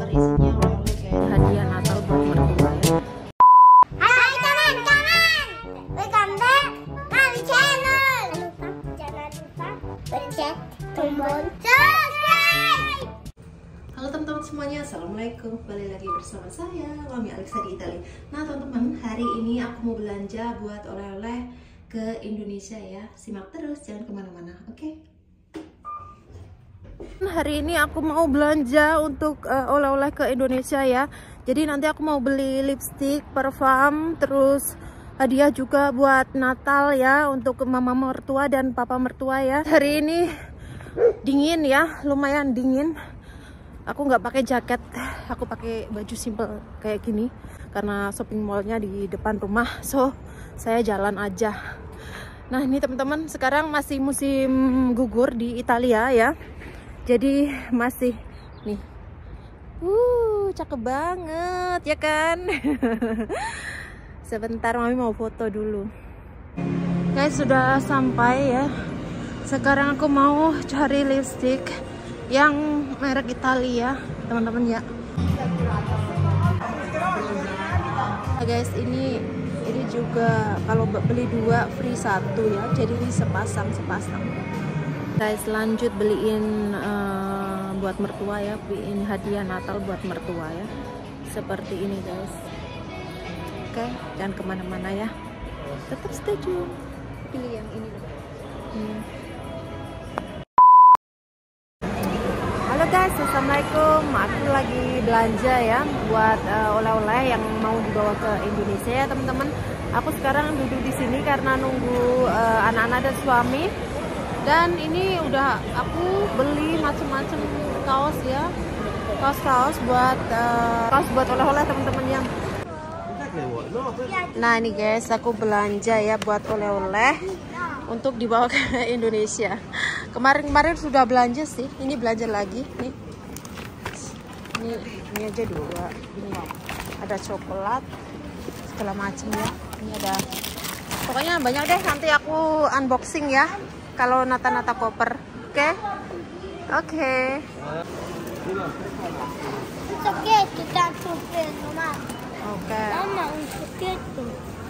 isinya oleh-oleh kayak hadiah Natal buat mertua ya. Hai teman-teman, welcome back my channel. Jangan lupa pencet tombol subscribe. Halo teman-teman semuanya, assalamualaikum. Kembali lagi bersama saya Mami Alexa di Italia. Nah teman-teman, hari ini aku mau belanja buat oleh-oleh ke Indonesia ya. Simak terus, jangan kemana-mana, oke? Hari ini aku mau belanja untuk oleh-oleh ke Indonesia ya. Jadi nanti aku mau beli lipstick, parfum, terus hadiah juga buat Natal ya, untuk mama mertua dan papa mertua ya. Hari ini dingin ya, lumayan dingin. Aku nggak pakai jaket, aku pakai baju simple kayak gini karena shopping mallnya di depan rumah, so saya jalan aja. Nah ini teman-teman, sekarang masih musim gugur di Italia ya. Jadi masih nih, cakep banget ya kan. Sebentar Mami mau foto dulu. Guys, sudah sampai ya. Sekarang aku mau cari lipstick yang merek Italia teman-teman ya. Nah, guys, ini juga kalau beli 2 free 1 ya. Jadi ini sepasang. Guys, lanjut beliin buat mertua ya, beliin hadiah Natal buat mertua ya, seperti ini guys. Oke, jangan kemana-mana ya, tetap stay tune, pilih yang ini. Halo guys, assalamualaikum. Aku lagi belanja ya buat oleh-oleh yang mau dibawa ke Indonesia ya teman-teman. Aku sekarang duduk di sini karena nunggu anak-anak dan suami. Dan ini udah aku beli macam-macam kaos ya, kaos buat oleh-oleh teman-teman yang. Nah ini guys, aku belanja ya buat oleh-oleh untuk dibawa ke Indonesia. Kemarin sudah belanja sih, ini belanja lagi nih. Ini aja 2. Ini ada coklat segala macam ya. Ini ada, pokoknya banyak deh. Nanti aku unboxing ya kalau nata-nata koper, oke? Oke. Ciocchetti, tanto bello, ma. Oke. Mamma, un ciocchetti.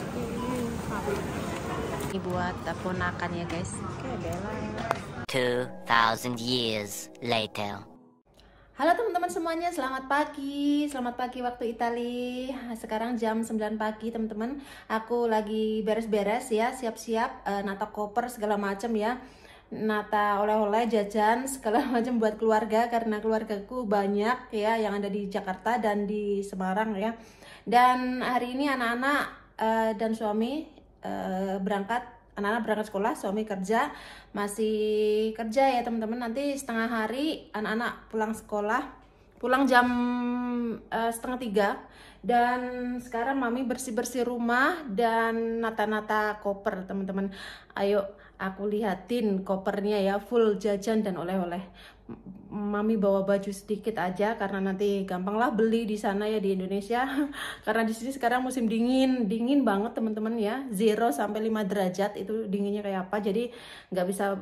Ini buat ponakan ya guys. Oke, Bella. 2,000 years later. Halo teman-teman semuanya, selamat pagi waktu Itali. Sekarang jam 9 pagi teman-teman. Aku lagi beres-beres ya, siap-siap nata koper segala macam ya. Nata oleh-oleh, jajan segala macam buat keluarga karena keluargaku banyak ya yang ada di Jakarta dan di Semarang ya. Dan hari ini anak-anak dan suami berangkat. Anak-anak berangkat sekolah, suami kerja, masih kerja ya teman-teman. Nanti setengah hari anak-anak pulang sekolah, pulang jam 2:30. Dan sekarang Mami bersih-bersih rumah dan nata-nata koper teman-teman. Ayo aku lihatin kopernya ya, full jajan dan oleh-oleh. Mami bawa baju sedikit aja karena nanti gampang lah beli di sana ya di Indonesia. Karena di sini sekarang musim dingin banget teman-teman ya, 0 sampai 5 derajat itu dinginnya kayak apa. Jadi nggak bisa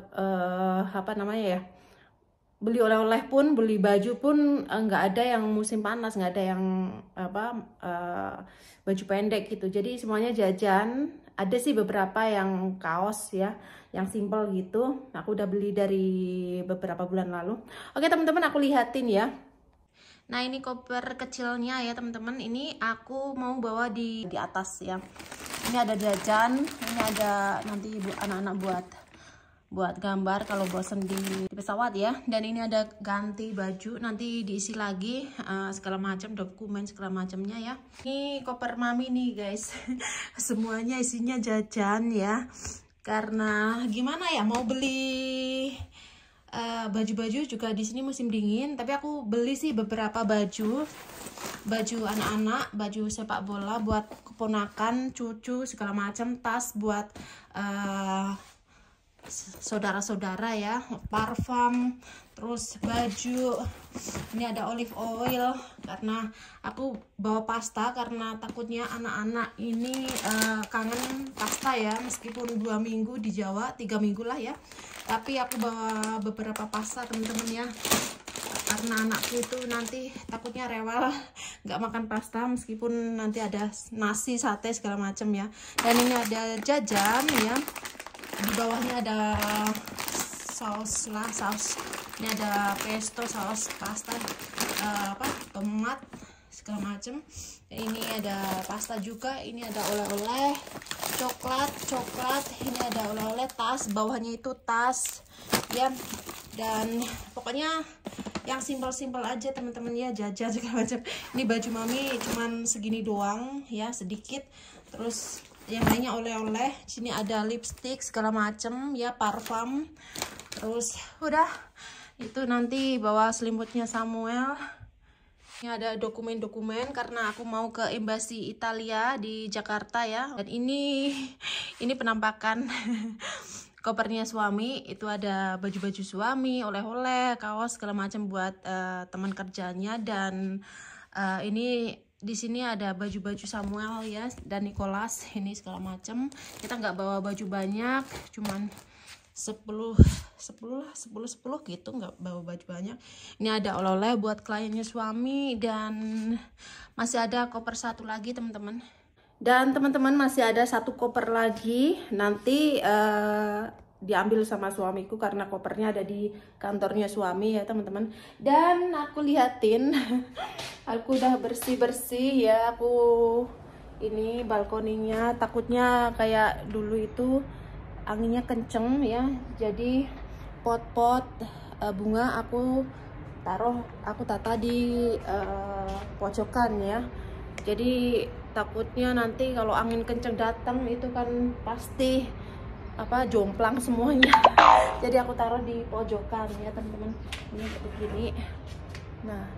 beli oleh-oleh pun, beli baju pun nggak ada yang musim panas, nggak ada yang baju pendek gitu. Jadi semuanya jajan. Ada sih beberapa yang kaos ya, yang simple gitu. Aku udah beli dari beberapa bulan lalu. Oke teman-teman, aku lihatin ya. Nah ini koper kecilnya ya teman-teman. Ini aku mau bawa di atas ya. Ini ada jajan, ini ada nanti anak-anak buat gambar kalau bosen di pesawat ya. Dan ini ada ganti baju, nanti diisi lagi segala macam, dokumen segala macamnya ya. Ini koper Mami nih guys. Semuanya isinya jajan ya. Karena gimana ya, mau beli baju-baju juga di sini musim dingin, tapi aku beli sih beberapa baju anak-anak, baju sepak bola buat keponakan, cucu segala macam, tas buat saudara-saudara ya, parfum, terus baju. Ini ada olive oil karena aku bawa pasta karena takutnya anak-anak ini kangen pasta ya, meskipun 2 minggu di Jawa, 3 minggu lah ya, tapi aku bawa beberapa pasta teman-teman ya. karena anakku itu nanti takutnya rewel nggak makan pasta meskipun nanti ada nasi, sate segala macam ya. Dan ini ada jajan ya, di bawahnya ada saus lah, saus ini ada pesto, saus pasta, tomat segala macam. Ini ada pasta juga, ini ada oleh-oleh, coklat, ini ada oleh-oleh, tas, bawahnya itu tas ya. Dan pokoknya yang simpel-simpel aja teman-teman ya, jajan segala macam. Ini baju mami cuman segini doang ya, sedikit. Terus yang lainnya oleh-oleh. Sini ada lipstick segala macam ya, parfum. Terus udah itu nanti bawa selimutnya Samuel. Ini ada dokumen-dokumen karena aku mau ke Embasi Italia di Jakarta ya. Dan ini penampakan kopernya suami. Itu ada baju-baju suami, oleh-oleh, kaos segala macam buat teman kerjanya. Dan ini di sini ada baju-baju Samuel ya dan Nicholas, ini segala macam. Kita nggak bawa baju banyak, cuman 10 gitu, nggak bawa baju banyak. Ini ada oleh-oleh buat kliennya suami. Dan masih ada koper satu lagi teman-teman. Dan teman-teman masih ada satu koper lagi, nanti diambil sama suamiku karena kopernya ada di kantornya suami ya teman-teman. Dan aku lihatin aku udah bersih-bersih ya, aku ini balkoninya, takutnya kayak dulu itu anginnya kenceng ya, jadi pot-pot bunga aku tata di pojokan ya. Jadi takutnya nanti kalau angin kenceng datang itu kan pasti jomplang semuanya. Jadi aku taruh di pojokan ya teman-teman. Ini begini. Nah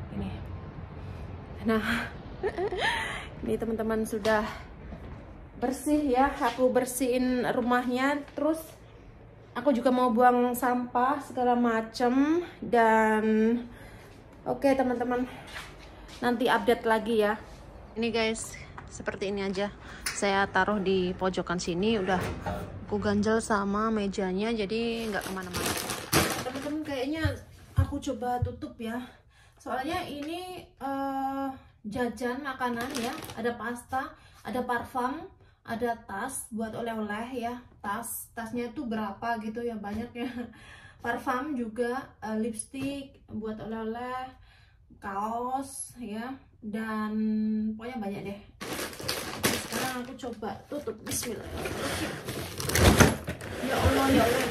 ini teman-teman sudah bersih ya. Aku bersihin rumahnya, terus aku juga mau buang sampah segala macem. Dan oke teman-teman, nanti update lagi ya. Ini guys, seperti ini aja. Saya taruh di pojokan sini, udah aku ganjel sama mejanya, jadi nggak kemana-mana. Teman-teman, kayaknya aku coba tutup ya. Soalnya ini jajan makanan ya. Ada pasta, ada parfum, ada tas buat oleh-oleh ya. Tasnya itu berapa gitu ya, banyak ya. Parfum juga, lipstick buat oleh-oleh, kaos ya, dan pokoknya banyak deh. Sekarang aku coba tutup. Bismillahirrahmanirrahim. Ya Allah.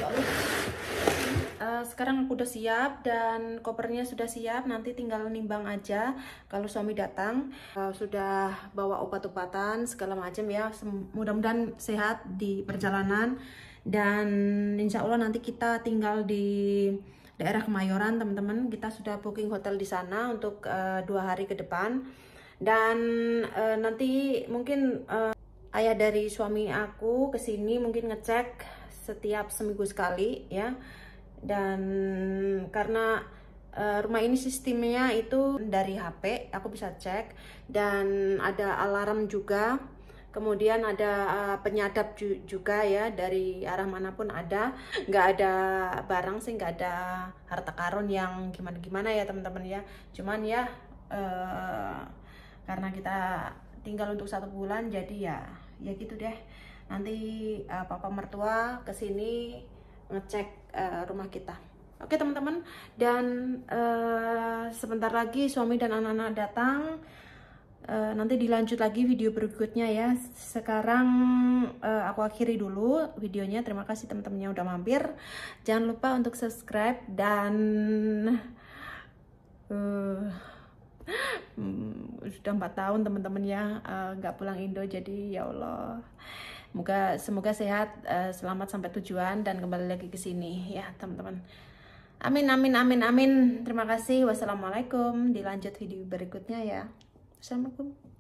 Sekarang aku udah siap dan kopernya sudah siap, nanti tinggal nimbang aja kalau suami datang. Sudah bawa obat-obatan segala macam ya, mudah-mudahan sehat di perjalanan. Dan insya Allah nanti kita tinggal di daerah Kemayoran teman-teman. Kita sudah booking hotel di sana untuk 2 hari ke depan. Dan nanti mungkin ayah dari suami aku kesini mungkin ngecek setiap seminggu sekali ya. Dan karena rumah ini sistemnya itu dari HP, aku bisa cek. Dan ada alarm juga, kemudian ada penyadap juga ya, dari arah manapun ada. Nggak ada barang sih, nggak ada harta karun yang gimana-gimana ya teman-teman ya. Cuman ya karena kita tinggal untuk 1 bulan, jadi ya gitu deh. Nanti papa mertua kesini ngecek rumah kita. Oke teman-teman, dan sebentar lagi suami dan anak-anak datang. Nanti dilanjut lagi video berikutnya ya. Sekarang aku akhiri dulu videonya. Terima kasih teman-teman yang udah mampir. Jangan lupa untuk subscribe. Dan sudah 4 tahun teman-teman ya nggak pulang Indo, jadi ya Allah, semoga sehat, selamat sampai tujuan dan kembali lagi ke sini ya teman-teman. Amin. Terima kasih. Wassalamualaikum. Dilanjut video berikutnya ya. Assalamualaikum.